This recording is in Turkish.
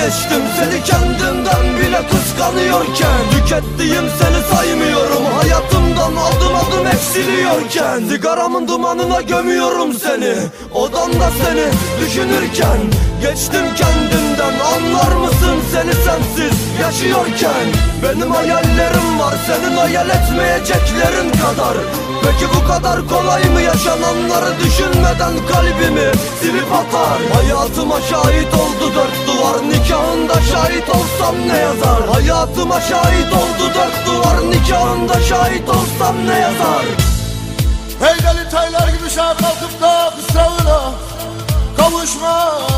Geçtim seni kendimden bile kıskanıyorken, tükettiğim seni saymıyorum, hayatımdan adım adım eksiliyorken. Sigaramın dumanına gömüyorum seni, odamda seni düşünürken. Geçtim kendimden, anlar mısın seni sensiz yaşıyorken. Benim hayallerim var senin hayal etmeyeceklerin kadar. Peki bu kadar kolay mı yaşananları düşünmeden kalbimi silip atar? Hayatıma şahit oldu dört duvar, nikahında şahit olsam ne yazar? Hayatıma şahit oldu dört duvar, nikahında şahit olsam ne yazar? Hey deli taylar gibi şah kalkıp da kısrağına kavuşma